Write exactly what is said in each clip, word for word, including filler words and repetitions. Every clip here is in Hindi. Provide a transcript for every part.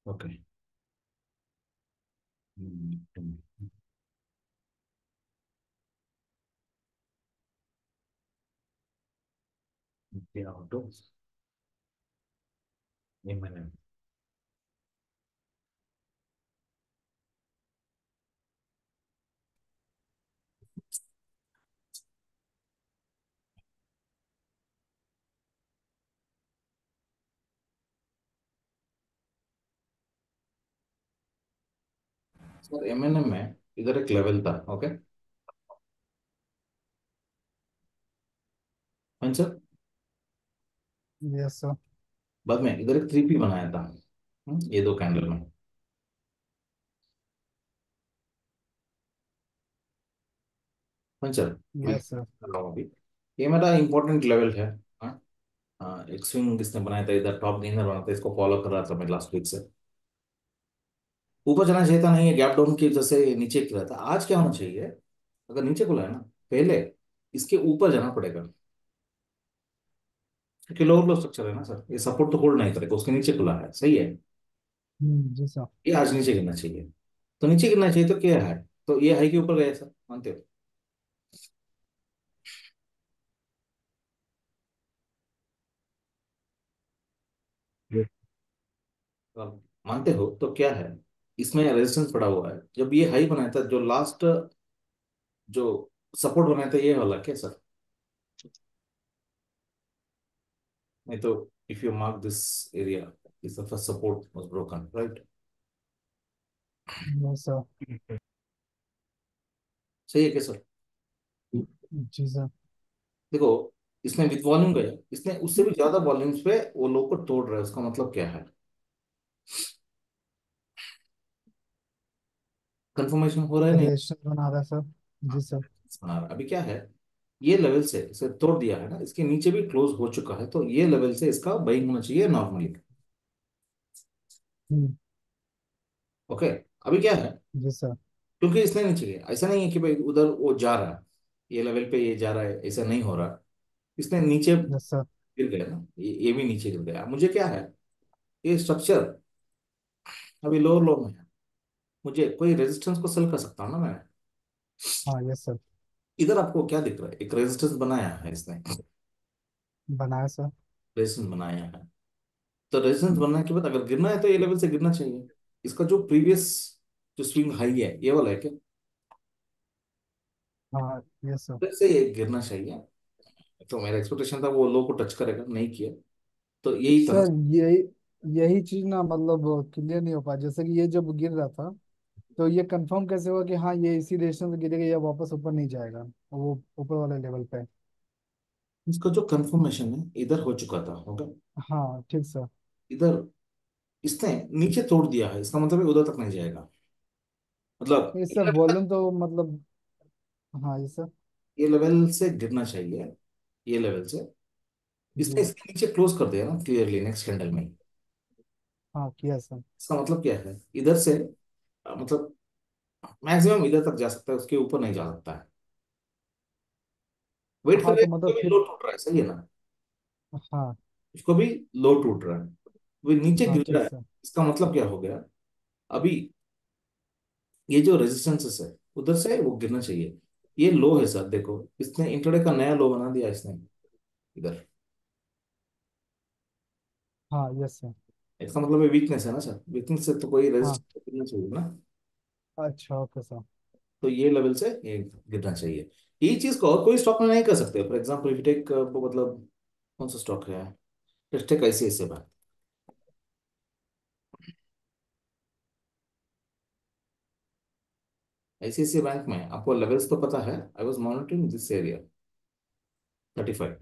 ओके। ऑटो ये मैंने सर एम एन एम में इधर एक लेवल था। ओके हाँ सर। Yes sir. बाद में इधर एक थ्री पी बनाया था। हम्म, ये दो कैंडल में। हाँ सर। मैं यस सर। कर रहा हूँ अभी। ये मेरा इंपॉर्टेंट लेवल है। हाँ। हाँ, एक स्विंग किसने बनाया था, इधर टॉप गेंदर बना था, इसको फॉलो कर रहा था मैं लास्ट वीक से। ऊपर जाना चाहिए था, नहीं है गैप डाउन की वजह से नीचे गिरा था। आज क्या होना चाहिए, अगर नीचे खुला है ना, पहले इसके ऊपर जाना पड़ेगा। क्योंकि लोअर लो स्ट्रक्चर है ना सर, ये सपोर्ट तो होल्ड नहीं करेगा, उसके नीचे खुला है, सही है। हम्म, जी सर। ये आज नीचे गिरना चाहिए। तो नीचे गिरना चाहिए तो क्या है, तो ये हाई के ऊपर गया सर, मानते हो। ये- तो आप मानते हो तो क्या है, इसमें रेजिस्टेंस पड़ा हुआ है। जब ये हाई बनाया था, जो लास्ट जो सपोर्ट बनाया था, ये वाला क्या सर। नहीं तो if you mark this area, is the first support was broken, right. Yes sir. सही है क्या सर। जी सर। देखो, इसने विद वॉल्यूम गया, इसने उससे भी ज्यादा वॉल्यूम्स पे वो लो को तोड़ रहा है, उसका मतलब क्या है। कंफर्मेशन हो रहा है नहीं। रेजिस्टेंस बना रहा है सर। जी सर। बना रहा है। अभी क्या है, ये लेवल से इसे तोड़ दिया है ना, इसके नीचे भी क्लोज हो चुका है, तो ये लेवल से इसका बाइंग होना चाहिए नॉर्मली। हम्म, ओके। अभी क्या है, जी सर। क्योंकि इसने नीचे गया, ऐसा नहीं है कि भाई उधर वो जा रहा है, ये लेवल पे ये जा रहा है, ऐसा नहीं हो रहा। इसने नीचे यस सर। गिर गया ना, ये ये भी नीचे गिर गया। मुझे क्या है, ये स्ट्रक्चर अभी लोअर लो में है, मुझे कोई रेजिस्टेंस को सेल कर सकता हूँ ना मैं। हाँ यस सर। इधर आपको क्या दिख रहा है, एक रेजिस्टेंस बनाया है इसने, बनाया सर। रेजिस्टेंस बनाया है। तो रेजिस्टेंस बनने के बाद अगर गिरना है तो ये लेवल से गिरना चाहिए। इसका जो प्रीवियस जो स्विंग हाई है, ये वाला है क्या, हाँ यस सर। फिर से ये गिरना चाहिए। तो मेरा एक्सपेक्टेशन था वो लो को टच करेगा, नहीं किया। तो यही था ना। सर यही यही चीज ना मतलब क्लियर नहीं हो पाया, जैसे कि ये जब गिर रहा था तो ये कंफर्म कैसे हुआ कि हाँ ये इसी रेजिस्टेंस से गिरेगा या वापस ऊपर नहीं जाएगा वो ऊपर वाले लेवल पे। इसका जो कंफर्मेशन है इधर हो चुका था, होगा। हाँ ठीक सर। इधर इसने नीचे तोड़ दिया है, इसका मतलब है उधर तक नहीं जाएगा। मतलब इससे ये लेवल, वॉल्यूम तो मतलब। हाँ ये सर। ये लेवल से गिरना चाहिए, ये लेवल से। इसने जी। इसके नीचे क्लोज कर दिया ना क्लियरली नेक्स्ट कैंडल में। हाँ किया सर। इसका मतलब क्या है, इधर से अ, मतलब मैक्सिमम इधर तक जा सकता है, उसके ऊपर नहीं जा सकता है। वेट कर हाँ रहे तो हैं, इसको मतलब भी फिर। लो टूट रहा है, सही है ना। हाँ। इसको भी लो टूट रहा है, वो नीचे हाँ गिर रहा ठीक है। सर। इसका मतलब क्या हो गया, अभी ये जो रेजिस्टेंसेस है उधर से वो गिरना चाहिए। ये लो है सर, देखो इसने इंट्राडे का नया लो बना दिया इसने इधर। हाँ यस सर। इसका मतलब है वीकनेस है ना सर, वीकनेस से तो कोई हाँ। रेजिस्टेंस गिरना चाहिए ना। अच्छा ओके सर। तो ये लेवल से ये गिरना चाहिए। ये चीज को और कोई स्टॉक में नहीं कर सकते। फॉर एग्जाम्पल इफ टेक, मतलब कौन सा स्टॉक है, let's take ICICI bank. ICICI bank में आपको लेवल्स तो पता है, I was monitoring this area thirty five.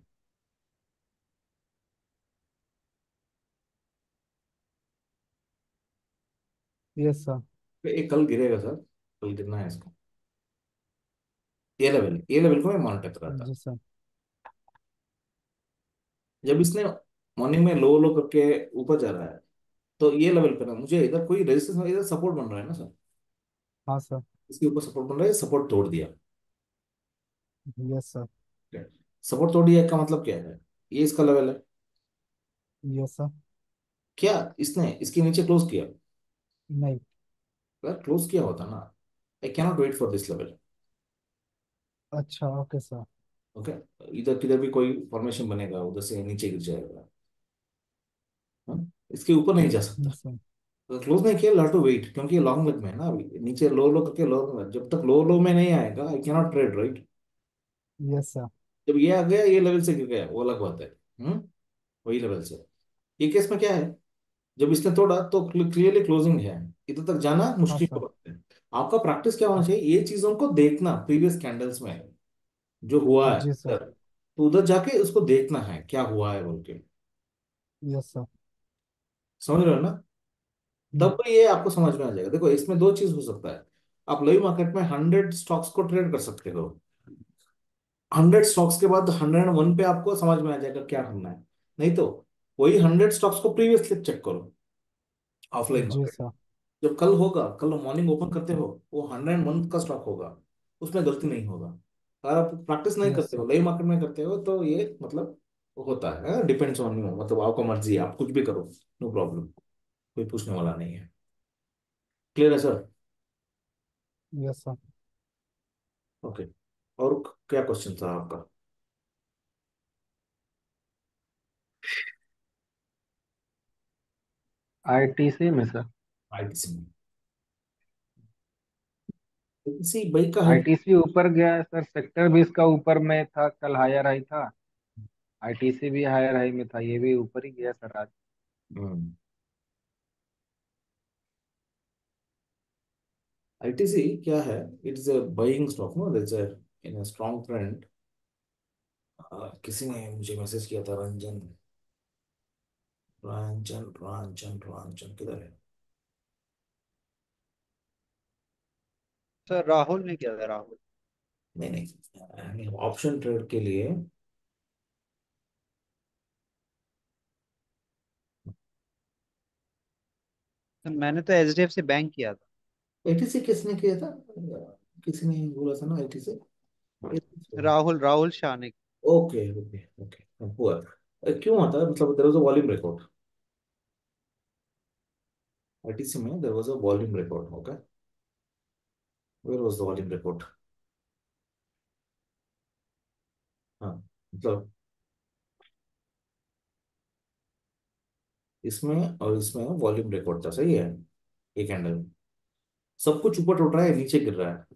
Yes sir. ये कल गिरेगा सर, कल गिरना है इसको। ये लेवल, ये लेवल को मैं मॉनिटर कर रहा था। जी सर। जब इसने मॉर्निंग में लो लो करके ऊपर जा रहा है, तो ये लेवल पे ना मुझे इधर कोई रेजिस्टेंस, इधर सपोर्ट बन रहा है ना सर। हाँ सर। इसके ऊपर सपोर्ट बन रहा है, सपोर्ट तोड़ दिया। Yes sir. सपोर्ट तोड़ दिया का मतलब क्या है, ये इसका लेवल है। Yes sir. क्या इसने इसके नीचे क्लोज किया, नहीं। अगर क्लोज किया होता ना, I cannot wait for this level. अच्छा, ओके सर। ओके, इधर किधर भी कोई फॉर्मेशन बनेगा, उधर से नीचे गिर जाएगा। हाँ? इसके ऊपर नहीं जा सकता। Yes sir. तो क्लोज नहीं किया, लॉट टू वेट, क्योंकि ये लॉन्ग लेग में है ना, अभी नीचे लो लो करके लो, जब तक लो लो में नहीं आएगा I cannot trade, right. Yes sir. जब ये आ गया, ये लेवल से गिर गया, वो अलग बात है। हम्म, वही लेवल से। ये केस में क्या है, जब इसने तोड़ा तो क्लियरली क्लोजिंग है, इधर तक जाना हाँ मुश्किल सर। हो बात है। आपका प्रैक्टिस क्या होना चाहिए, ये चीजों को देखना प्रीवियस कैंडल्स में जो हुआ है जी सर। उधर, तो उधर जाके उसको देखना है क्या हुआ है बोल के। Yes sir. समझ रहे हो ना। हम्म, तब ये आपको समझ में आ जाएगा। देखो इसमें दो चीज हो सकता है, आप लाइव मार्केट में हंड्रेड स्टॉक्स को ट्रेड कर सकते हो, हंड्रेड स्टॉक्स के बाद हंड्रेड वन पे आपको समझ में आ जाएगा क्या करना है। नहीं तो वही हंड्रेड स्टॉक्स को प्रीवियस क्लिक चेक करो ऑफलाइन जी मार्केट। सर। जब कल होगा, कल मॉर्निंग ओपन करते हो, वो हंड्रेड वन का स्टॉक होगा, उसमें गलती नहीं होगा। अगर आप प्रैक्टिस नहीं यस करते सर। हो, लाइव मार्केट में करते हो, तो ये मतलब होता है, डिपेंड्स ऑन यू, मतलब आपका मर्जी है, आप कुछ भी करो, नो प्रॉब्लम, कोई पूछने वाला नहीं है। क्लियर है सर। Yes sir. ओके, और क्या क्वेश्चन था आपका। आईटीसी में सर। आईटीसी में, आईटीसी बाई का है। आईटीसी ऊपर गया है सर, सेक्टर भी इसका ऊपर में था, कल हायर हाई था। आईटीसी भी हायर हाई में था, ये भी ऊपर ही गया सर आज। हम्म, आईटीसी क्या है, it is a buying stock, no that's a in a strong trend. किसी ने मुझे मैसेज किया था, रंजन, रंजन रंजन रंजन किधर है। सर राहुल ने किया था, राहुल। नहीं नहीं, ऑप्शन ट्रेड के लिए। सर मैंने तो एचडीएफसी बैंक किया था। आईटीसी किसने किया था, किसी ने बोला था ना आईटीसी। राहुल राहुल शाह ने। ओके ओके ओके, हुआ। क्यों आता है, मतलब there was a volume record, ITC में there was a volume record, okay. Where was the volume record. हाँ, मतलब इसमें और इसमें वॉल्यूम रिकॉर्ड था, सही है। एक कैंडल, सब कुछ ऊपर उठ रहा है, नीचे गिर रहा है,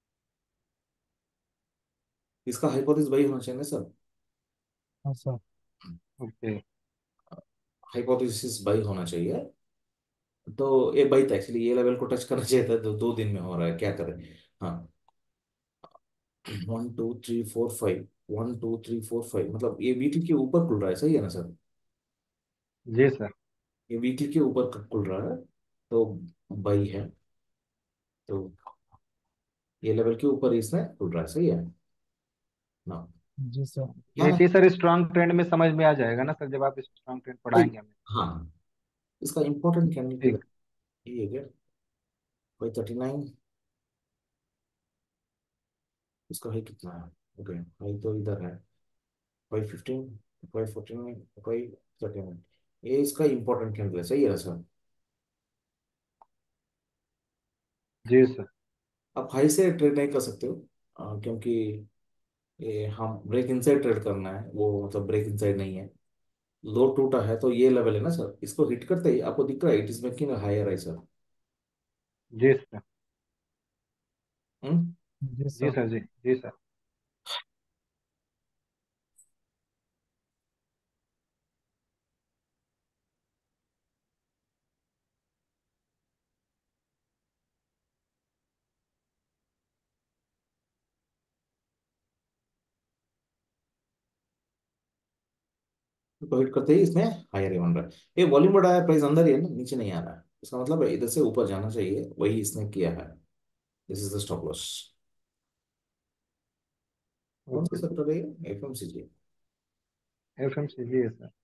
इसका हाइपोथेसिस वही होना चाहिए ना सर। हाँ सर। ओके। हाइपोथेसिस बाई होना चाहिए। तो ये बाई था एक्चुअली, ये लेवल को टच करना चाहिए था, तो दो दिन में हो रहा है, क्या करें। हाँ, one two three four five, one two three four five, मतलब ये वीकली के ऊपर खुल रहा है, सही है ना सर। जी सर। ये वीकली के ऊपर खुल रहा है, तो बाई है, तो ये लेवल के ऊपर इसमें खुल रहा है, सही है ना। जी सर। क्या है, एटी सर स्ट्रॉन्ग ट्रेंड में समझ में आ जाएगा ना सर, जब आप स्ट्रॉन्ग ट्रेंड बाई। पढ़ाएंगे हमें। हाँ, इसका इंपॉर्टेंट कैंडल किधर, ठीक। ये है क्या, फाइव थर्टी नाइन, इसका हाई कितना है। ओके, हाई तो इधर है, five fifteen, five forty nine, five thirty nine, ये इसका इंपॉर्टेंट कैंडल है, सही है ना सर। जी सर। आप हाई से ट्रेड नहीं कर सकते हो, अ, क्योंकि ये हम ब्रेक इनसाइड ट्रेड करना है, वो मतलब ब्रेक इनसाइड नहीं है। लो टूटा है तो ये लेवल है ना सर, इसको हिट करते ही आपको दिख रहा है, इट इज मेकिंग हायर है सर। जी सर। हम्म, जी जी सर। सर। जी जी सर। तो हिट करते ही इसमें हायर ही बन रहा है। ये वॉल्यूम बढ़ा है, प्राइस अंदर ही है ना, नीचे नहीं आ रहा है, इसका मतलब है इधर से ऊपर जाना चाहिए, वही इसने किया है। This is the stop loss. कौन सा ओके सर। सेक्टर है, FMCG. F M C G है सर।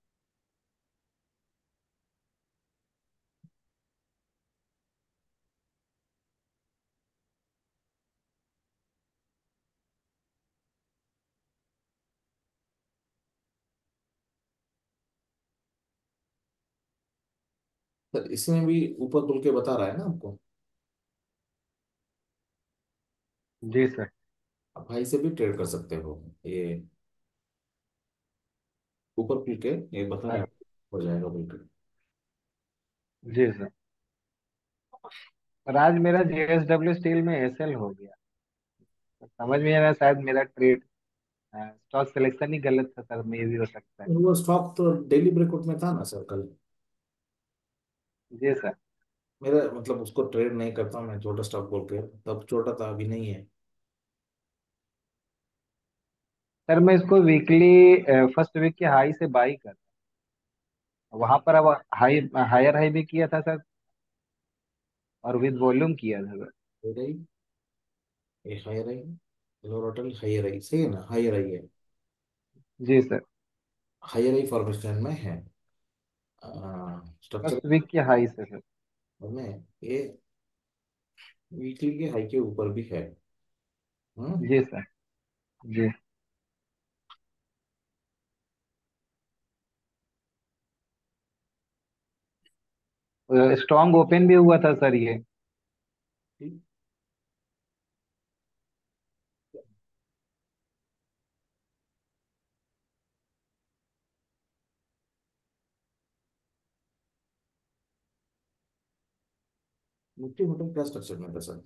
सर इसमें भी ऊपर खुल के बता रहा है ना आपको। जी सर। आप हाई से भी ट्रेड कर सकते हो। ये ऊपर खुल के ये बता रहा है, हाँ, हो जाएगा बिल्कुल। जी सर। और आज मेरा जेएसडब्ल्यू स्टील में एसएल हो गया। तो समझ में आ रहा है, शायद मेरा ट्रेड स्टॉक सिलेक्शन ही गलत था सर, मे भी हो सकता है। वो स्टॉक तो डेली ब्रेकआउट में था ना सर कल। जी सर। मेरा मतलब उसको ट्रेड नहीं करता मैं, छोटा स्टॉक बोल के, तब छोटा था अभी नहीं है। सर मैं इसको वीकली फर्स्ट वीक के हाई से बाई कर, वहां पर अब हाई हायर हाई भी किया था सर, और विद वॉल्यूम किया था सर। हायर आई, ये हायर आई, लोअर होटल हायर आई सही है ना, हायर आई है। जी सर। हायर आई फॉर्मेशन में है स्ट्रक्चर फर्स्ट वीक के हाई से सर। में। ये वीकली के हाई के ऊपर भी है। हम्म। जी सर। जी। स्ट्रॉन्ग ओपन भी हुआ था सर ये। ठीक। निफ्टी होटल क्या स्ट्रक्चर में था सर?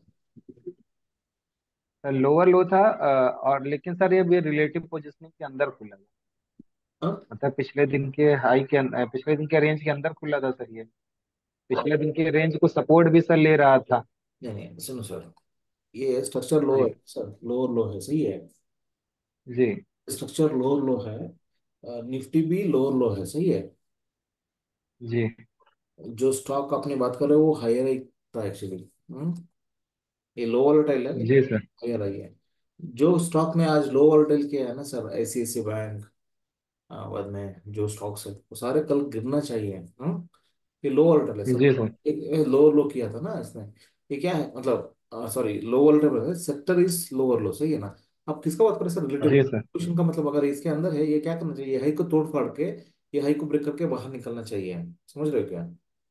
सर लोअर लो था, अ, और लेकिन सर ये भी रिलेटिव पोजिशनिंग के अंदर खुला था। हाँ? मतलब पिछले दिन के हाई के अं- अ, पिछले दिन के रेंज के अंदर खुला था सर ये। पिछले दिन के रेंज को सपोर्ट भी सर ले रहा था। नहीं नहीं सुनो सर, ये स्ट्रक्चर लो है जी। सर, लोअर लो है सही है। जी। स्ट्रक्चर लोअर लो है, निफ्टी भी लोअर लो है सही है। जी। जो स्टॉक अपनी बात कर रहे हो वो हायर आई था एक्चुअली। ये लो वोलेटाइल है लेकिन जी सर। हायर आई है। जो स्टॉक ने आज लो वोलेटाइल किया है ना सर, आईसीआईसी बैंक, बाद में जो स्टॉक्स है वो सारे कल गिरना चाहिए। हम्म। ये लो वोलेटाइल है सर। जी सर। एक लोअर लो किया था ना इसने। ये क्या है मतलब, सॉरी लो वोलेटाइल है, सेक्टर इज लोअर लो सही है ना। आप किसका बात करें सर, रिलेटिव जी सर। क्वेश्चन का मतलब अगर इसके अंदर है, ये क्या करना चाहिए, ये हाई को तोड़ फाड़ के, ये हाई को ब्रेक करके बाहर निकलना चाहिए। समझ रहे हो क्या?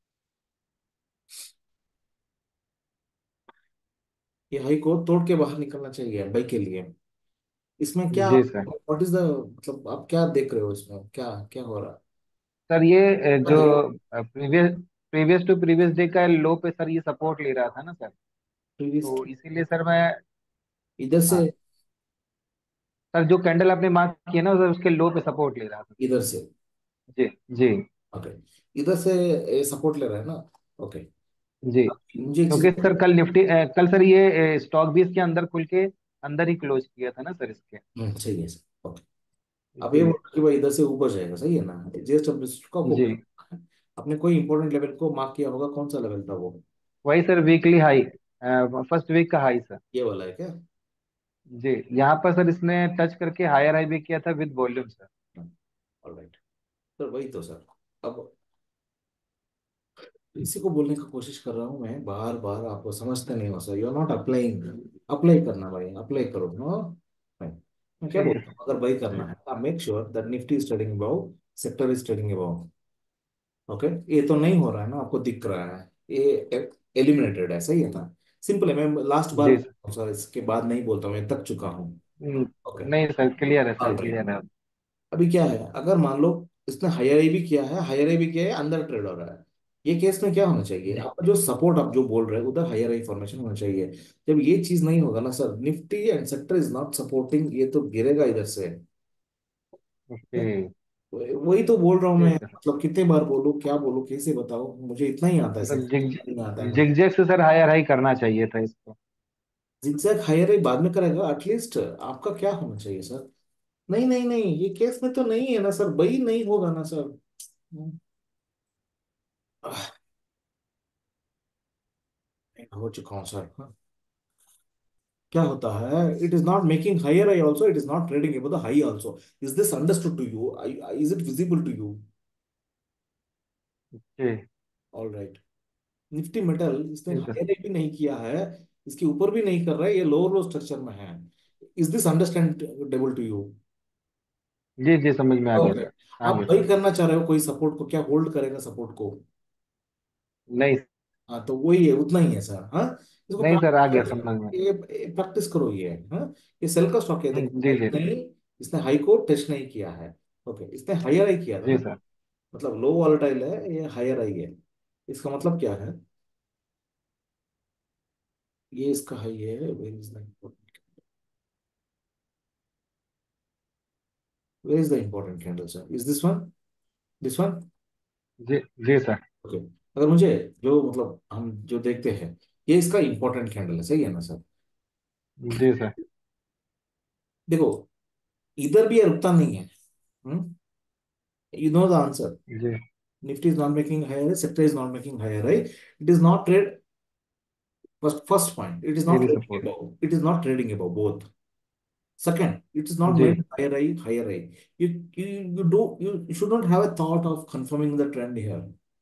ये हाई को तोड़ के बाहर निकलना चाहिए बाई के लिए। इसमें क्या, जी सर। व्हाट इज द मतलब आप क्या देख रहे हो इसमें, क्या क्या हो रहा सर ये अ, है? जो ये previous previous to previous day का लो पे सर ये सपोर्ट ले रहा था ना सर। प्रीवियस तो इसीलिए सर मैं, इधर से, हाँ सर जो कैंडल आपने मार्क किया ना सर, उसके लो पे सपोर्ट ले रहा था। इधर से। जी। जी। ओके, इधर से ये सपोर्ट ले रहा है ना। ओके। जी। मुझे एक चीज, क्योंकि सर कल निफ्टी अ, कल सर ये स्टॉक भी इसके अंदर खुल के अंदर ही क्लोज किया था ना सर इसके। हम्म, सही है सर। ओके। अब ये जी। बोल रहे कि भाई इधर से ऊपर जाएगा सही है ना, जस्ट अब इसका वो जी। है। आपने कोई इंपॉर्टेंट लेवल को मार्क किया होगा, कौन सा लेवल था वो? वही sir weekly high, first week का हाई सर। ये वाला है क्या? जी। यहाँ पर सर इसने टच करके हायर हाई भी किया था with volume sir. Alright sir, वही तो सर। अब इसी को बोलने की कोशिश कर रहा हूँ मैं बार बार, आपको समझते नहीं हो sir, you are not applying. Apply करना भाई, अप्लाई करो हाँ भाई। मैं क्या ठीक है बोलता हूँ, अगर बाई करना सर। है make sure that Nifty is trading above, sector is trading above. Okay. ये तो नहीं हो रहा है ना, आपको दिख रहा है ये एलिमिनेटेड है सही है ना। सिंपल है, मैं लास्ट बार जी बोलता सर। हूँ सर, इसके बाद नहीं बोलता हूँ, मैं थक चुका हूँ। Hmm, okay. नहीं सर क्लियर है सर, ऑलराइट। क्लियर है। अभी क्या है, अगर मान लो इसने हायर आई भी किया है, हायर आई भी किया है, अंदर ट्रेड हो रहा है, ये केस में क्या होना चाहिए, जी। आपका जो सपोर्ट आप जो बोल रहे हैं उधर हायर आई फॉर्मेशन होना चाहिए। जब ये चीज नहीं होगा ना sir, Nifty and sector is not supporting, ये तो गिरेगा इधर से। ओके। वही तो बोल रहा हूँ मैं, ठीक है मतलब कितने बार बोलूं, क्या बोलूं, कैसे बताऊं, मुझे इतना ही आता है सर। सर, जिग नहीं आता है मुझे। जिगजैग से सर हायर हाई करना चाहिए था इसको। जिगजैग हायर आई बाद में करेगा, एटलीस्ट आपका क्या होना चाहिए सर। नहीं नहीं नहीं, ये केस में तो नहीं है ना सर, वही नहीं होगा ना सर। आह, हो चुका हूँ सर हाँ। क्या होता है, it is not making higher high also, it is not trading above the high also. Is this understood to you, is it visible to you? जी। All right. निफ्टी मेटल इसने ठीक है। हायर आई भी नहीं किया है, इसके ऊपर भी नहीं कर रहा है, ये लोअर लो स्ट्रक्चर में है। Is this understandable to you? जी जी समझ में आ गया ओके। सर। आ आप गया बाई सर। करना चाह रहे हो कोई सपोर्ट को, क्या होल्ड करेगा सपोर्ट को? नहीं। हाँ तो वही है, उतना ही है सर। हाँ, इसको नहीं सर, आ गया प्रैक्टिस समझ में। ये प्रैक्टिस करो ये। हाँ, ये सेल का स्टॉक है, देखो हम्म, जी हाई जी। नहीं, इसने हाई को टच नहीं किया है। ओके, इसने हायर आई किया था जी ना, सर। मतलब लो वॉलेटाइल है, ये हायर आई है। इसका मतलब क्या है, ये इसका हाई है, where is the where is the important candle sir, is this one, this one. जी जी सर। ओके, अगर मुझे जो मतलब हम जो देखते हैं, ये इसका इंपॉर्टेंट कैंडल है, सही है ना सर। जी सर। देखो, इधर भी ये रुकता नहीं है। You know the answer. जी। Nifty is not making higher, sector is not making higher, right? It is not trade. First, first point, it is ये not भी trading support. above. It is not trading above both. Second, it is not जी made higher high, higher high. You, you, you do, you, you should not have a thought of confirming the trend here.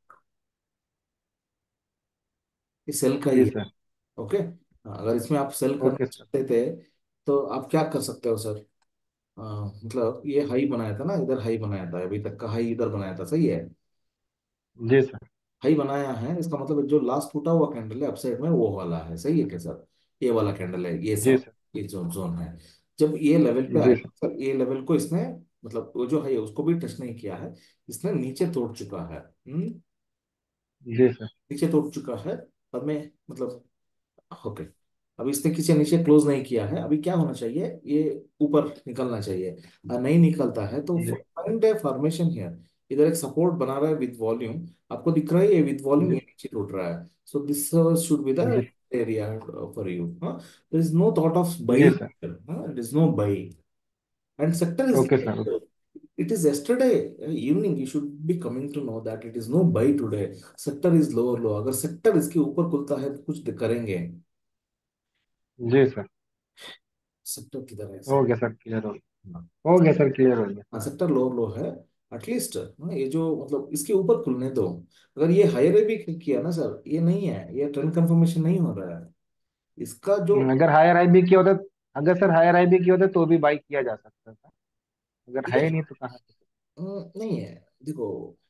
ये सेल का ही जी है। सर। ओके, अगर इसमें आप सेल करना ओके सर। चाहते थे तो आप क्या कर सकते हो सर। अ, मतलब ये हाई बनाया था ना, इधर हाई बनाया था, अभी तक का हाई इधर बनाया था, सही है। जी सर। हाई बनाया है, इसका मतलब जो लास्ट टूटा हुआ कैंडल है अपसाइड में, वो वाला है, सही है क्या सर। ये वाला कैंडल है, ये जी सब सर। ये जोन जोन है। जब ये लेवल पे जी आया सर। सर, ये लेवल को इसने मतलब वो जो है उसको भी टच नहीं किया है, इसने नीचे तोड़ चुका है। हम्म, जी सर। नीचे तोड़ चुका है। बाद में मतलब, ओके, अभी इसने किसी नीचे क्लोज नहीं किया है, अभी क्या होना चाहिए, ये ऊपर निकलना चाहिए। अगर नहीं निकलता है तो जी फाइंड ए फॉर्मेशन हियर। इधर एक सपोर्ट बना रहा है विद वॉल्यूम, आपको दिख रहा है ये विद वॉल्यूम, जी ये नीचे टूट रहा है। So this should be the जी। Area for you. There is no thought of जी buying, sir. There is no buy, and sector is, okay sir. it is yesterday evening you should be coming to know that it is no buy today. sector is lower low, अगर सेक्टर इसके ऊपर खुलता है तो कुछ करेंगे। जी सर। सेक्टर किधर है हो सर। गया सर, क्लियर हो हाँ, गया। हो गया सर, क्लियर हो गया। हाँ सेक्टर लो लो है। एटलीस्ट ये जो मतलब इसके ऊपर खुलने दो। अगर ये हायर भी किया ना सर, ये नहीं है, ये ट्रेंड कंफर्मेशन नहीं हो रहा है इसका जो। हम्म, अगर हायर हाई भी किया होता, अगर सर हायर हाई भी किया होता तो भी बाई किया जा सकता था। अगर है ये ही नहीं तो कहाँ से। अ, नहीं है, देखो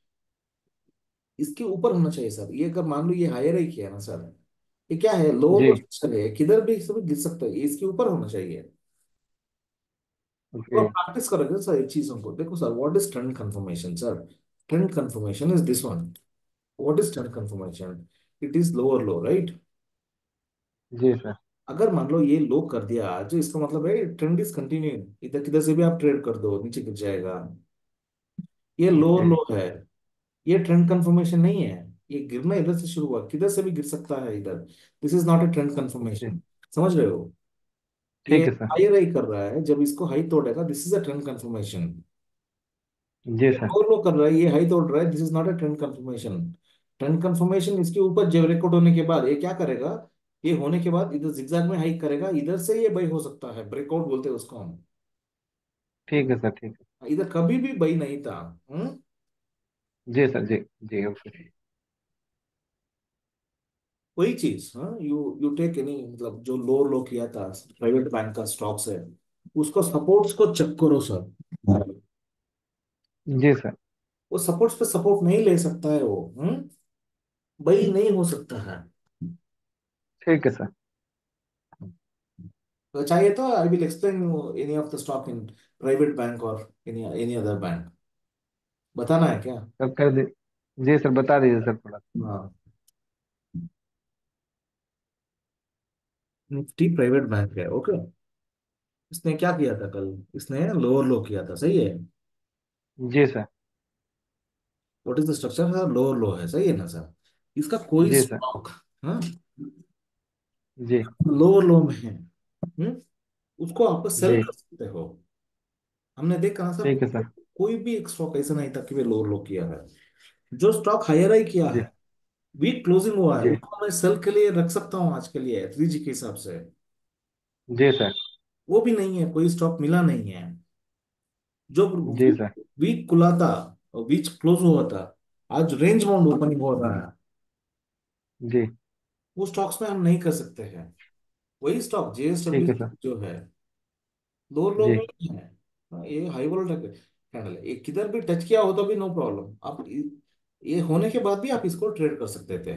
इसके ऊपर होना चाहिए सर। ये अगर मान लो ये हायर ही किया ना सर, ये क्या है, लो जी। लो सेक्शन है, किधर भी सब गिर सकता है, ये इसके ऊपर होना चाहिए। ओके। तो प्रैक्टिस करोगे सर ये चीजों को, देखो sir, what is trend confirmation sir. Trend confirmation is this one. What is trend confirmation, it is lower low, right. जी सर। अगर मान लो ये लो कर दिया आज, इसका मतलब है ट्रेंड इज कंटिन्यूइंग, इधर किधर से भी आप ट्रेड कर दो नीचे गिर जाएगा। ये लोअर ओके। लो है, ये ट्रेंड कंफर्मेशन नहीं है। ये गिरना इधर से शुरू हुआ, किधर से भी गिर सकता है इधर। This is not a trend okay. Confirmation, समझ रहे हो। ये ठीक है सर। हाई राई कर रहा है, जब इसको हाई तोड़ेगा this is a trend confirmation. जी ये सर। लोअर लो कर रहा है, ये हाई तोड़ रहा है, this is not a trend confirmation. Trend confirmation इसके ऊपर जब रिकॉर्ड होने के बाद ये क्या करेगा, ये होने के बाद इधर जिगजैग में हाई करेगा, इधर से ये बाई हो सकता है, ब्रेकआउट बोलते हैं उसको हम। ठीक है सर। ठीक है। इधर कभी भी बाई नहीं था। हम्म, जी सर। जी जी। ओके। वही चीज। हाँ, यू यू टेक एनी मतलब जो लोअर लो किया था प्राइवेट बैंक का स्टॉक्स है, उसको सपोर्ट्स को चेक करो सर। जी सर। वो सपोर्ट्स पे सपोर्ट नहीं ले सकता है वो। हम्म, बाई नहीं हो सकता है। ठीक है सर। तो चाहिए तो I will explain any of the stock in private bank और एनी एनी अदर बैंक, बताना है क्या। तब कर दे। जी सर, बता दीजिए सर थोड़ा। हाँ, निफ्टी प्राइवेट बैंक है, ओके। इसने क्या किया था कल, इसने लोअर लो किया था, सही है। जी sir. What is the structure है, लोअर लो है, सही है ना सर। इसका कोई जी सर। स्टॉक, हाँ, जी। लोअर लो में है, हम्म, उसको आप सेल जी। कर सकते हो। हमने देखा ना सर, ठीक है सर। कोई भी एक स्टॉक ऐसा नहीं था कि वे लोअर लो किया है। जो स्टॉक हायर हाई किया जी। है, वीक क्लोजिंग हुआ है, जी। उसको मैं सेल के लिए रख सकता हूँ आज के लिए थ्री जी के हिसाब से। जी सर। वो भी नहीं है, कोई स्टॉक मिला नहीं है। जो जी सर। वीक खुला था और वीक क्लोज हुआ था, आज रेंज बाउंड ओपनिंग हो रहा है, जी। वो स्टॉक्स में हम नहीं कर सकते हैं। वही स्टॉक ठीक जे एस डब्ल्यू है सर। जो है, दो लो जी। में ही है। हाँ, ये हाई वोल्टेज कैंडल है, ये किधर भी टच किया हो तो भी नो प्रॉब्लम। आप ये होने के बाद भी आप इसको ट्रेड कर सकते थे।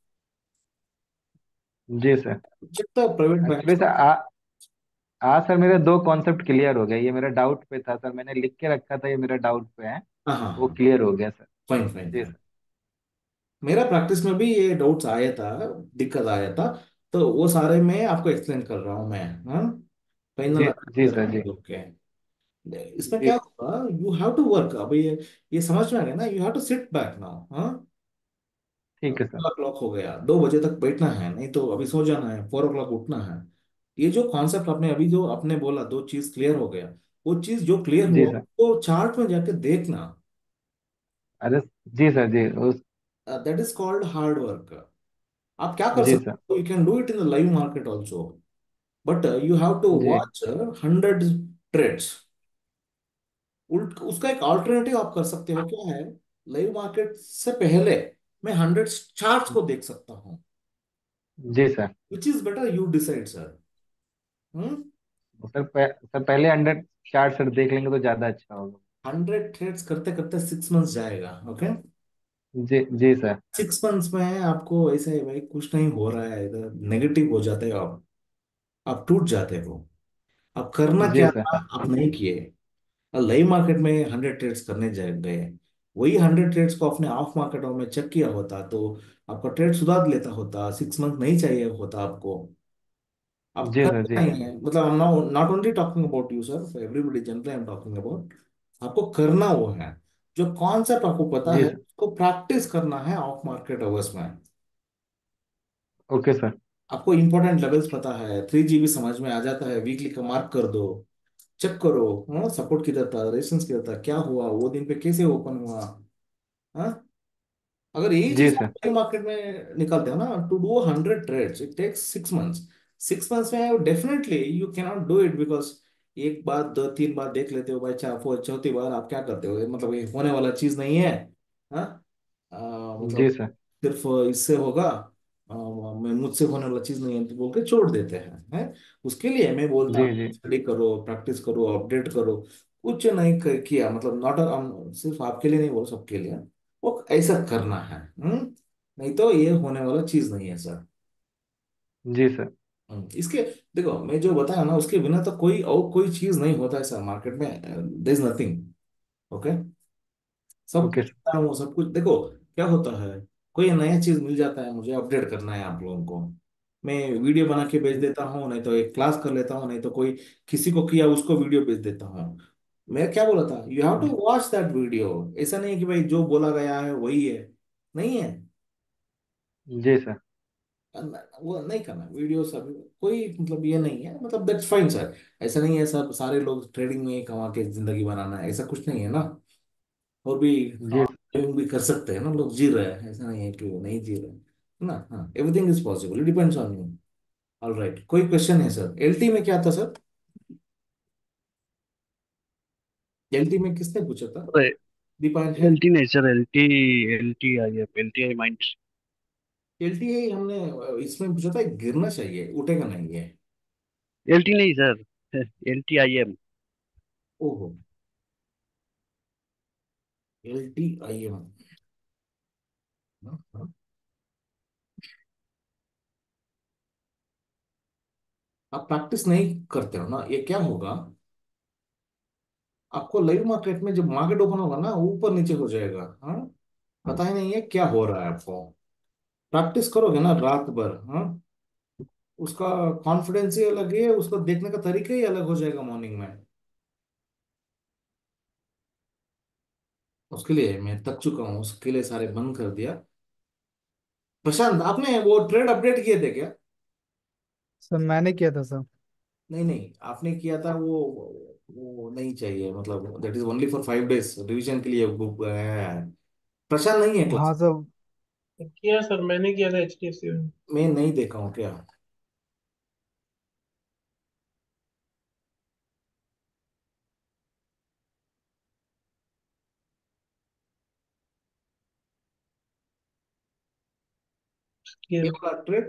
जी सर। जितना प्राइवेट बैंक। एक्चुअली सर आ आज सर मेरे दो कॉन्सेप्ट क्लियर हो गए, ये मेरा डाउट पे था सर, मैंने लिख के रखा था ये मेरा डाउट पे है, हाँ हाँ वो हाँ। क्लियर हो गया सर। फाइन फाइन जी फाइन। सर। मेरा प्रैक्टिस में भी ये डाउट्स आया था, दिक्कत आया था। तो वो सारे मैं आपको एक्सप्लेन कर रहा हूँ मैं। हाँ, फाइनल। जी जी सर। जी ओके। इसमें जी क्या होगा, यू हैव टू वर्क। अभी ये ये समझ में आ गया ना, you have to sit back now. हाँ, ठीक है सर। क्लॉक हो गया, दो बजे तक बैठना है, नहीं तो अभी सो जाना है, फोर ओ क्लॉक उठना है। ये जो कॉन्सेप्ट आपने अभी जो आपने बोला, दो चीज क्लियर हो गया। वो चीज जो क्लियर जी हुआ सर। वो चार्ट में जाके देखना। अरे जी सर। जी उस that is called hard work. आप क्या कर जी सर। सकते हो, you can do it in the live market also. But you have to जी वॉच हंड्रेड ट्रेड्स। उल्ट उसका एक ऑल्टरनेटिव आप कर सकते हो, क्या है, लाइव मार्केट से पहले मैं हंड्रेड चार्ट्स को देख सकता हूँ। जी sir. Which is better, you decide sir. Hmm. Sir पह, सर पहले हंड्रेड चार्ट सर देख लेंगे तो ज्यादा अच्छा होगा। हंड्रेड ट्रेड्स करते करते सिक्स मंथ्स जाएगा। ओके। जी जी सर। सिक्स मंथ्स में आपको ऐसे है भाई, कुछ नहीं हो रहा है, इधर नेगेटिव हो जाते हो आप आप टूट जाते हो। अब करना जी क्या सर। था, आप नहीं किए। लाइव मार्केट में हंड्रेड ट्रेड्स करने जा गए, वही हंड्रेड ट्रेड्स को अपने ऑफ मार्केटों में चेक किया होता तो आपका ट्रेड सुधार लेता होता, सिक्स मंथ नहीं चाहिए होता आपको। आप जी सर। करते जी नहीं है, मतलब I'm now not only talking about you sir, for everybody generally I'm talking about। आपको करना वो है, जो कॉन्सेप्ट आपको पता जी है सर। उसको प्रैक्टिस करना है ऑफ मार्केट अवर्स में। Okay sir. आपको इंपॉर्टेंट लेवल्स पता है, थ्री जीबी समझ में आ जाता है, वीकली का मार्क कर दो, चेक करो। हाँ, सपोर्ट किधर था, रेजिस्टेंस किधर था, क्या हुआ वो दिन पे, कैसे ओपन हुआ। हाँ, अगर यही जी चीज सर। आप मार्केट में निकालते हो ना, to do hundred trades it takes six months. Six months में definitely you can not do it, because एक बार दो तीन बार देख लेते हो भाई, चार फोर चौथी बार आप क्या करते हो, ये मतलब ये होने वाला चीज नहीं है। हाँ, आ, जी मतलब सर। सिर्फ इससे होगा, आ, मैं मुझसे होने वाला चीज नहीं है तो बोल के छोड़ देते हैं, हैं? उसके लिए मैं बोलता जी हूँ जी स्टडी करो, प्रैक्टिस करो, अपडेट करो। कुछ नहीं क- किया मतलब, नॉट सिर्फ आपके लिए नहीं बोल, सबके लिए वो ऐसा करना है। हम्म। नहीं तो ये होने वाला चीज नहीं है सर। जी सर। हम्म, इसके देखो मैं जो बताया ना, उसके बिना तो कोई और कोई चीज नहीं होता है सर मार्केट में। There is nothing. ओके। सब ओके कुछ सर। होता है, वो सब कुछ देखो क्या होता है। कोई नया चीज मिल जाता है, मुझे अपडेट करना है आप लोगों को, मैं वीडियो बना के भेज देता हूँ, नहीं तो एक क्लास कर लेता हूँ, नहीं तो कोई किसी को किया उसको वीडियो भेज देता हूँ। मैं क्या बोला था, you have to watch that video. ऐसा नहीं है कि भाई जो बोला गया है वही है, नहीं है। जी सर। वो नहीं करना वीडियो सब, कोई मतलब ये नहीं है, मतलब दैट्स फाइन सर। ऐसा नहीं है सब सारे लोग ट्रेडिंग में ही कमा के जिंदगी बनाना है, ऐसा कुछ नहीं है ना। और भी जी ट्रेडिंग भी कर सकते हैं ना, लोग जी रहे हैं, ऐसा नहीं है कि वो नहीं जी रहे हैं, है ना। हाँ, everything is possible, it depends on you. All right, कोई क्वेश्चन है सर, एलटी में क्या था सर, एलटी में किसने पूछा था, दीपायन है। एल टी नहीं sir, L T L T I है, L T I minds. LT हमने इसमें पूछा था, गिरना चाहिए उठेगा नहीं है। एल टी नहीं sir, L T I M. ओहो, एल टी आई एम। आप प्रैक्टिस नहीं करते हो ना, ये क्या होगा, आपको लाइव मार्केट में जब मार्केट ओपन होगा ना, ऊपर नीचे हो जाएगा। हाँ, पता ही नहीं है क्या हो रहा है आपको। प्रैक्टिस करोगे ना रात भर, हाँ, उसका कॉन्फिडेंस ही अलग है, उसको देखने का तरीका ही अलग हो जाएगा मॉर्निंग में। उसके लिए मैं थक चुका हूँ, उसके लिए सारे बंद कर दिया। प्रशांत, आपने वो ट्रेड अपडेट किए थे क्या? सर मैंने किया था सर। नहीं नहीं, आपने किया था वो वो नहीं चाहिए, मतलब that is only for five days revision के लिए बुक है। प्रशांत नहीं है हाँ क्लास? सर। किया सर, मैंने किया था एच डी एफ सी में। मैं नहीं देखा हूँ क्या? ये ये वाला ट्रेड,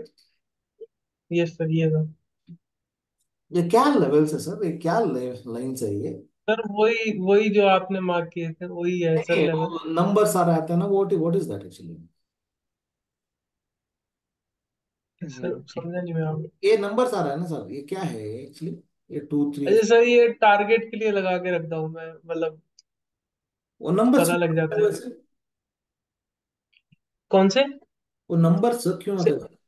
यस सर, ये था। ये क्या लेवल है सर, ये क्या लाइन है ये? सर वही वही जो आपने मार्क किए थे वही है सर नहीं, लेवल। वो नंबर सारा आता है ना, what what is that actually? Sir समझा नहीं मैं आप। ये नंबर सारा है ना सर, ये क्या है एक्चुअली? ये टू थ्री, अच्छा सर ये टारगेट के लिए लगा के रखता हूँ मैं, मतलब वो नंबर पता लग जाता है। वैसे, कौन से? वो नंबर सर क्यों आता है?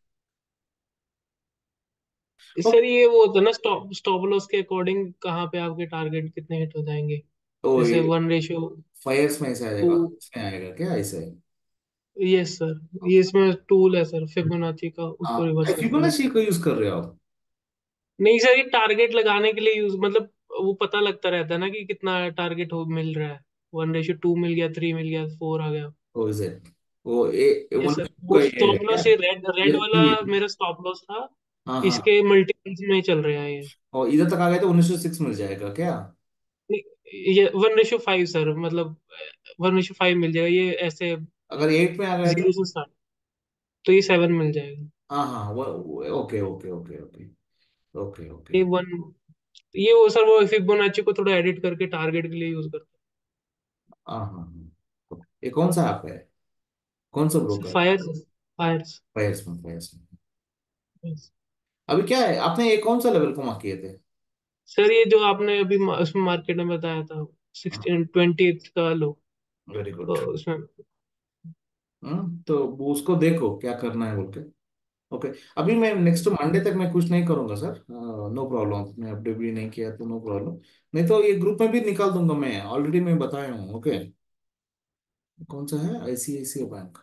ओ, सर ये वो होता है ना, स्टॉप स्टॉप लॉस के अकॉर्डिंग कहाँ पे आपके टारगेट कितने हिट हो जाएंगे। ओ जैसे ये वन रेशियो फायर्स में ऐसे आ टू। जाएगा, इसमें आएगा क्या ऐसे? यस सर, ये इसमें टूल है सर फिबोनाची का, उसको हाँ, रिवर्स करता है। फिबोनाची को यूज कर रहे हो आप? नहीं सर, ये टारगेट लगाने के लिए यूज, मतलब वो पता लगता रहता है ना कि कितना टारगेट हो मिल रहा है। वन रेशियो टू मिल गया, थ्री मिल गया, फोर आ गया। Oh is it? वो ए यस वन सर, का वो ये है स्टॉप क्या? लॉस, ये रेड रेड ये वाला ये- मेरा स्टॉप लॉस था। हाँ हाँ, इसके मल्टीपल्स में ही चल रहे हैं ये। और इधर तक आ गए तो उन्नीस सौ सिक्स मिल जाएगा क्या? नहीं, ये वन रेशियो फाइव सर, मतलब वन रेशियो फाइव मिल जाएगा ये ऐसे। अगर एट में आ गए जीरो तो? से स्टार्ट, तो ये सेवन मिल जाएगा। हाँ हाँ, वो okay okay okay okay okay okay. ये वन, ये वो सर वो फिबोनाची को थोड़ा एडिट करके टारगेट के लिए यूज करते हाँ हाँ हाँ, ये कौन सा ऐप है? कौन सा हैं। ब्रोकर? फायर फायर्स। फायर्स में, फायर्स में। अभी क्या है, आपने ये कौन सा लेवल को मार्क किए थे? सर ये जो आपने अभी मा- उसमें मार्केट में बताया था, सिक्सटीन ट्वेंटी का लो, वेरी तो गुड। उसमें। हम्म, तो वो उसको देखो क्या करना है बोल के। ओके, अभी मैं नेक्स्ट मंडे तक मैं कुछ नहीं करूंगा सर, नो प्रॉब्लम, मैं अपडेट भी नहीं किया तो नो प्रॉब्लम। नहीं तो ये ग्रुप में भी निकाल दूंगा मैं, ऑलरेडी मैं बताया हूँ। ओके, कौन सा है? आईसीआईसीआई बैंक,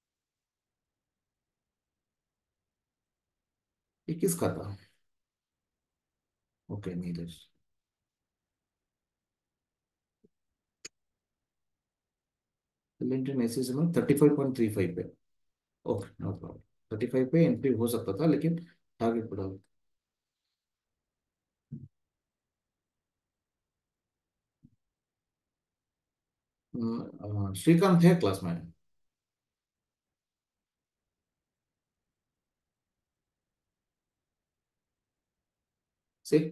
ये किसका था? ओके, नीरज। लिंक्डइन एसीसी में thirty five point three five पे। Okay, no problem. Thirty five पे एंट्री हो सकता था, लेकिन टारगेट बढ़ा। हम्म, श्रीकांत है क्लास में? See,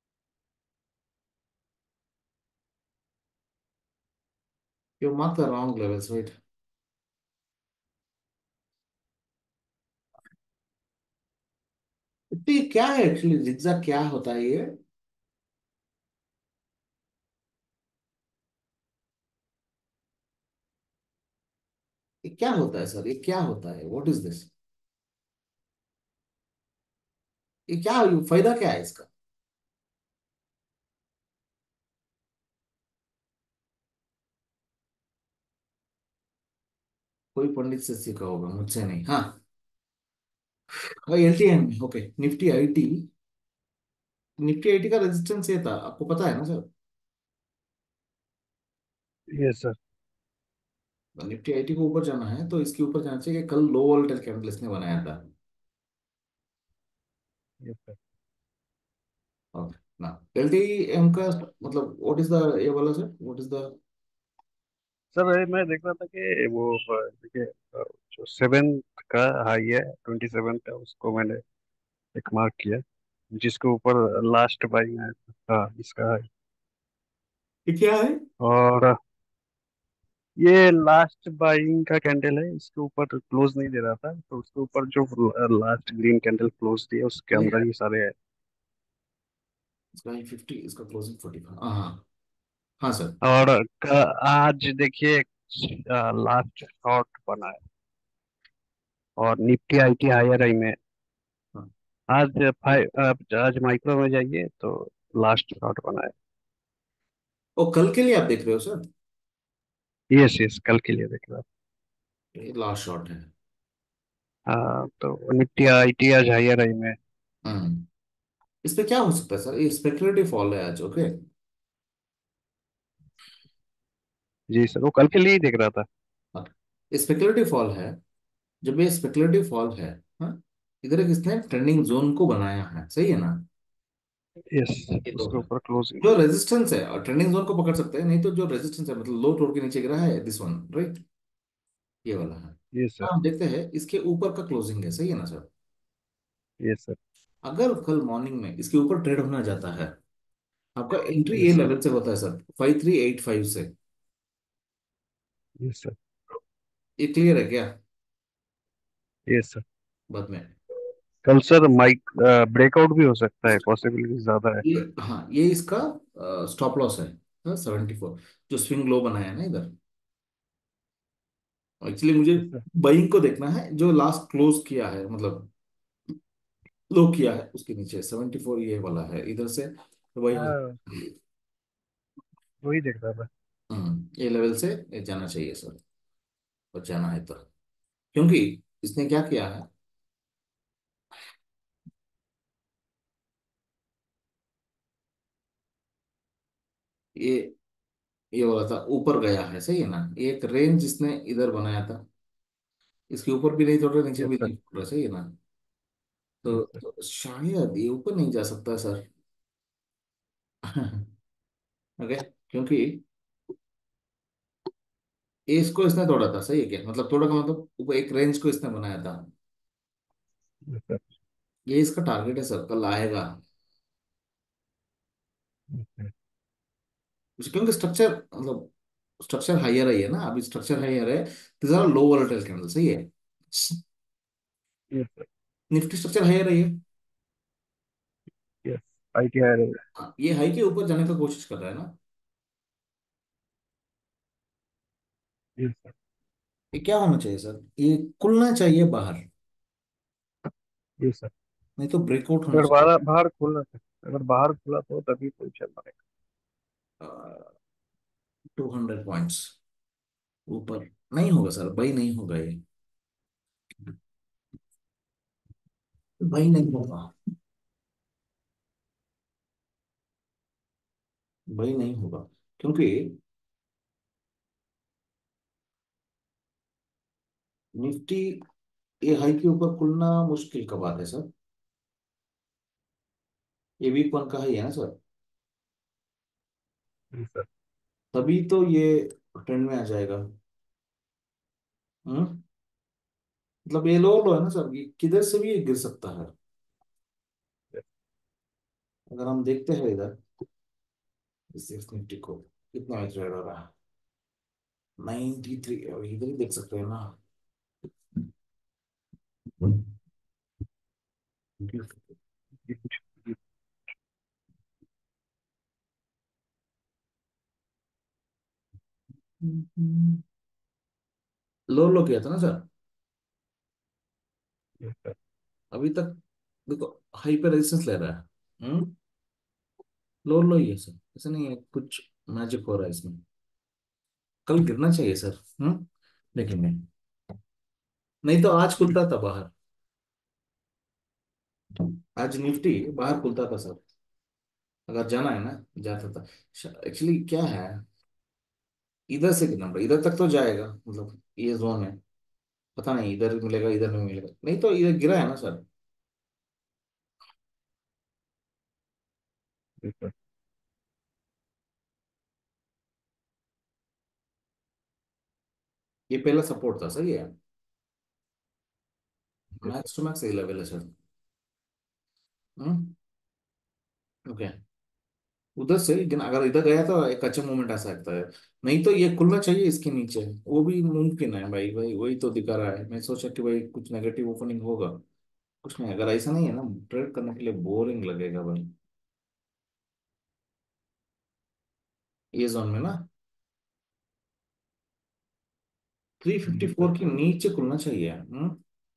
you mark the wrong levels, right? तो ये क्या है एक्चुअली, जिगजैग क्या होता है ये? ये क्या होता है सर, ये क्या होता है, व्हाट इज दिस? ये क्या, ये फायदा क्या है इसका? कोई पंडित से सीखा होगा, मुझसे नहीं। हाँ, LTM, okay, Nifty IT. Nifty IT का रेजिस्टेंस ये था, आपको पता है ना sir? Yes sir. Nifty IT को ऊपर जाना है तो इसके ऊपर जाना चाहिए, कि कल लो वोल्टेज कैंडल इसने बनाया था। Yes sir. ओके ना, एलटीएम का मतलब व्हाट इज द, ये वाला sir, what is the? Sir ये मैं देख रहा था कि वो अ, देखिए अ, जो सेवन का हाई है, ट्वेंटी सेवन का, उसको मैंने एक मार्क किया, जिसके ऊपर लास्ट बाइंग आया था। हाँ, इसका हाई। ये क्या है? और ये लास्ट बाइंग का कैंडल है, इसके ऊपर क्लोज नहीं दे रहा था, तो उसके ऊपर जो लास्ट ग्रीन कैंडल क्लोज दिया उसके ये अंदर ही सारे है। इसका फिफ्टी, इसका क्लोजिंग फोर्टी फाइव। हाँ हाँ हाँ सर। और क- आज देखिए लास्ट शॉर्ट बना है, और निफ्टी आईटी हायर हाई में। हाँ, आज फाइव, आप आज माइक्रो में जाइए तो लास्ट शॉर्ट बना है। और कल के लिए आप देख रहे हो सर? यस यस, कल के लिए देख रहा ये लास्ट शॉट है। था। हाँ, तो निफ्टी आईटी आज हायर हाई में। हम्म, इस पे क्या हो सकता है सर? ये स्पेकुलेटिव फॉल है आज, ओके। जी सर, वो कल के लिए ही देख रहा था। स्पेकुलेटिव फॉल है। जब ये स्पेकुलेटिव फॉल है, हाँ, इधर एक इसने ट्रेंडिंग जोन को बनाया है, सही है ना? यस, ये तो उसके है। ऊपर क्लोजिंग। जो रेजिस्टेंस है, और ट्रेंडिंग जोन को पकड़ सकते हैं, नहीं तो जो रेजिस्टेंस है मतलब लो तोड़ के नीचे गिरा है, दिस वन राइट, ये वाला है। यस हाँ, सर। हम देखते हैं इसके ऊपर का क्लोजिंग है, सही है ना सर? Yes sir. अगर कल मॉर्निंग में इसके ऊपर ट्रेड होना जाता है, आपका entry a yes sir. Level से होता है sir, five three eight five से। Yes sir. ये क्लियर है क्या? Yes sir. बाद में कल सर माइक ब्रेकआउट भी हो सकता है, पॉसिबिलिटी ज्यादा है। ये, हाँ ये इसका स्टॉप लॉस है सेवेंटी फोर, जो स्विंग लो बनाया है ना इधर। एक्चुअली मुझे यस सर। बाइंग को देखना है जो लास्ट क्लोज किया है, मतलब लो किया है उसके नीचे सेवेंटी फोर, ये वाला है इधर से तो वही। हाँ, वही देख रहा था। हम्म, ये लेवल से ये जाना चाहिए सर, और जाना है तो, क्योंकि इसने क्या किया है, ये ये वाला था ऊपर गया है, सही है ना, ये एक रेंज इसने इधर बनाया था, इसके ऊपर भी नहीं तोड़ रहा, नीचे यस भी सर। नहीं तोड़ रहा, सही है ना। तो, यस सर। तो शायद ये ऊपर नहीं जा सकता सर। ओके, क्योंकि ये इसको इसने तोड़ा था, सही है क्या, मतलब तोड़ा का मतलब ऊपर एक रेंज को इसने बनाया था। Yes sir. ये इसका टारगेट है सर, कल आएगा। क्योंकि स्ट्रक्चर मतलब स्ट्रक्चर हाइयर है ना, अभी स्ट्रक्चर हाइयर है, this are low volatile candle, सही है। Yes sir. Nifty structure higher है। यस। I T R. हाँ, ये हाई के ऊपर जाने का कोशिश कर रहा है ना। Yes sir. ये क्या होना चाहिए सर, ये खुलना चाहिए बाहर, यस सर। नहीं तो ब्रेकआउट होना अगर चाहिए। बाहर बाहर खुला था, अगर बाहर खुला तो तभी कोई चल रहा टू हंड्रेड पॉइंट्स ऊपर नहीं होगा सर, भाई नहीं होगा ये, भाई नहीं होगा, भाई नहीं होगा, क्योंकि निफ्टी ये हाई के ऊपर खुलना मुश्किल का बात है सर, ये वीक वन का हाई है ना सर, है। Yes sir. तभी तो ये ट्रेंड में आ जाएगा। हम्म, मतलब ये लो लो है ना सर, ये किधर से भी ये गिर सकता है। अगर हम देखते हैं इधर इस निफ्टी को, कितना में ट्रेड हो रहा है, नाइन्टी थ्री, इधर ही देख सकते हैं ना। ये कुछ लो लो किया था ना सर, यस सर। अभी तक देखो हाई पे रेजिस्टेंस ले रहा है। हम्म, लो लो ही है सर, ऐसा नहीं है कुछ मैजिक हो रहा है इसमें, कल गिरना चाहिए सर। हम्म, लेकिन नहीं, नहीं तो आज खुलता था बाहर, आज निफ्टी बाहर खुलता था सर, अगर जाना है ना जाता था। एक्चुअली क्या है, इधर से कितना नंबर इधर तक तो जाएगा, मतलब ये जोन है, पता नहीं इधर मिलेगा इधर नहीं मिलेगा, नहीं तो इधर गिरा है ना सर। Yes sir. ये पहला सपोर्ट था, सही है, yes sir. Max to max यही लेवल है सर। हम्म, ओके, उधर से लेकिन अगर इधर गया तो एक अच्छा मूवमेंट आ सकता है, नहीं तो ये खुलना चाहिए इसके नीचे, वो भी मुमकिन है भाई, भाई वही तो दिखा रहा है, मैं सोचा कि भाई कुछ नेगेटिव ओपनिंग होगा, कुछ नहीं, अगर ऐसा नहीं है ना ट्रेड करने के लिए बोरिंग लगेगा भाई, ये जोन में ना three fifty yes sir. Four के नीचे खुलना चाहिए। हम्म,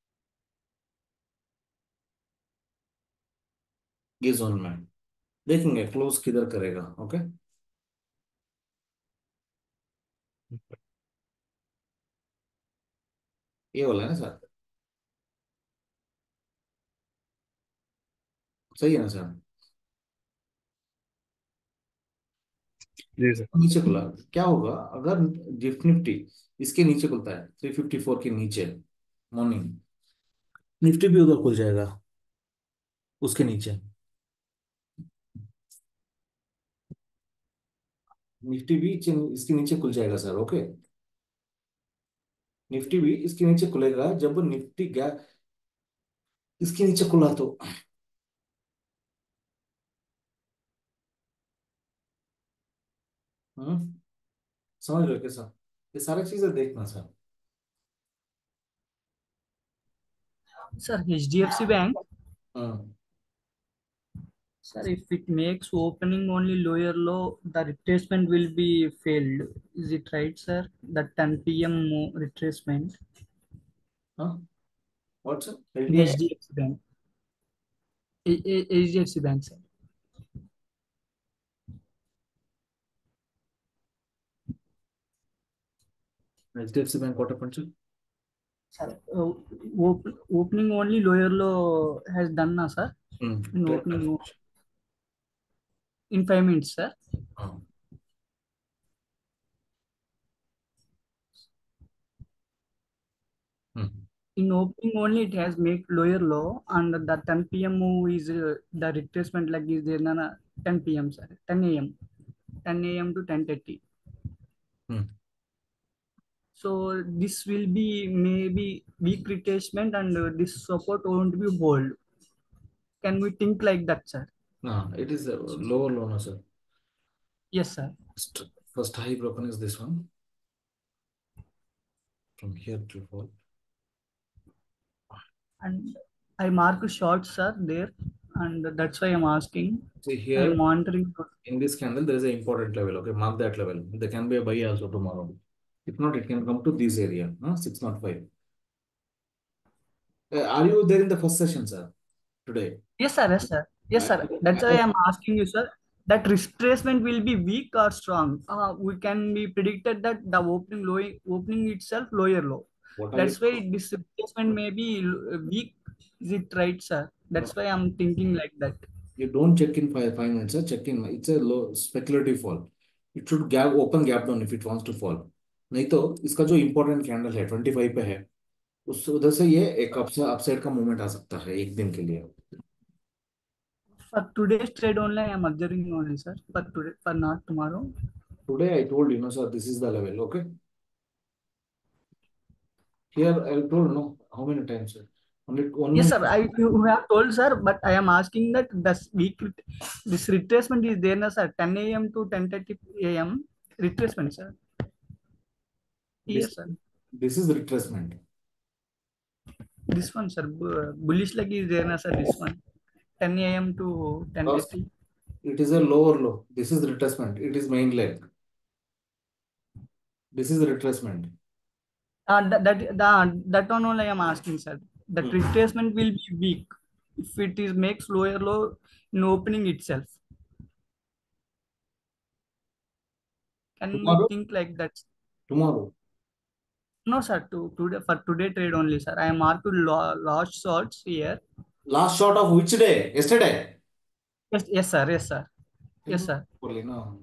ये जोन में देखेंगे क्लोज किधर करेगा। ओके, ये वाला है ना सर, सही है ना सर, जी सर। नीचे खुला, क्या होगा अगर गिफ्ट निफ्टी इसके नीचे खुलता है थ्री फिफ्टी फोर के नीचे मॉर्निंग, निफ्टी भी उधर खुल जाएगा उसके नीचे, निफ्टी भी चे- इसके नीचे खुल जाएगा सर। ओके, निफ्टी भी इसके नीचे खुलेगा जब निफ्टी गया इसके नीचे खुला तो, हम्म समझ रहे हो कैसा? ये सारी चीजें देखना sir. Sir, H D F C Bank, hmm sir, if it makes opening only lower low, the retracement will be failed. Is it right, sir? The ten p m mo- retracement, हाँ what's the LTI? H D F C Bank, A- A- H D F C Bank, sir. HDFC bank quarter puncture? Sir, uh, op- opening only lower low has done, na, sir? Hmm In trade opening no- confirmation. in five minutes, sir. हाँ हम्म In opening only, it has made lower low, and the ten p m move is uh, the retracement leg is there, na, na, ten p m, sir, ten a m, ten a m to ten thirty. Hmm So this will be maybe weak retracement, and uh, this support won't be hold. Can we think like that, sir? हाँ it is a lower low ना sir. Yes, sir. First, first high broken is this one from here to fall. And I mark short, sir, there, and that's why I'm asking. See I'm here monitoring. in this candle there is an important level. Okay, mark that level. There can be a buy also tomorrow. If not, it can come to this area. Huh? six oh five. Uh, are you there in the first session, sir? Today? Yes, sir. Yes, sir. Yes, I, sir. That's why I, I'm asking you, sir. That retracement will be weak or strong. Uh, we can be predicted that the opening low, opening itself lower low. what I That's why this retracement may be l- weak. Is it right, sir? no, That's why I'm thinking like that. you don't check in five, five minutes, sir. Check in. It's a low speculative fall. It should gap open gap down if it wants to fall. नहीं तो इसका जो important candle है ट्वेंटी फाइव पे है उस उधर से ये एक अपसाइड का मूवमेंट आ सकता है एक दिन के लिए। For today's trade only, I am observing only, sir. For today, for not tomorrow. Today I told you, no, sir, this is the level. Okay. Here I told no how many times, sir? Only one Yes, minute. sir. I you have told, sir, but I am asking that this week this retracement is there, na, sir. ten a m to ten thirty a m retracement, sir. This Yes, sir. this is retracement. This one, sir. bu- Bullish leg is there, na, sir. This one. ten a m to First, ten thirty. it is a lower low. This is retracement. It is main leg. This is retracement. Uh, that, that, that, that one only I am asking, sir. That Hmm. retracement will be weak if it is makes lower low in opening itself. Can we Tomorrow, think like that? tomorrow. No, sir. To today for today trade only, sir. I am marked to lo- large shorts here. Last shot of which day? Yesterday. Yes, yes, sir. Yes, sir. Yes, sir. Only, no.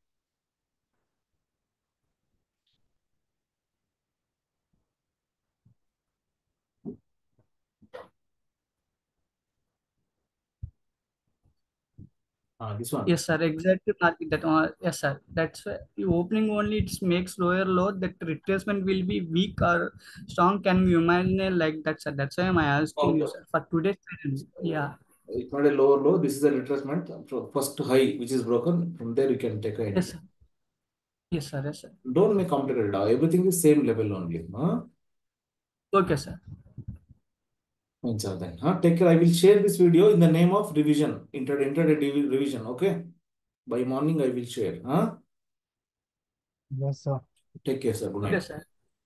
Ah, this one. Yes, sir. Exactly market that one. Yes, sir. That's why the opening only it makes lower low. That retracement will be weak or strong. Can you imagine like that, sir? That's why I'm asking you, Okay. sir. For today's trade, yeah. It's not a lower low. This is a retracement. So first high, which is broken. From there, you can take a Yes, entry. sir. Yes, sir. Yes, sir. Don't make complicated. Everything is same level only. Huh? Okay, sir. Fine, sir, then. Huh? Take care. I will share this video in the name of revision. Inter intraday divi- revision. Okay. By morning, I will share. Huh? Yes, sir. Take care, sir. Good Okay, night. sir.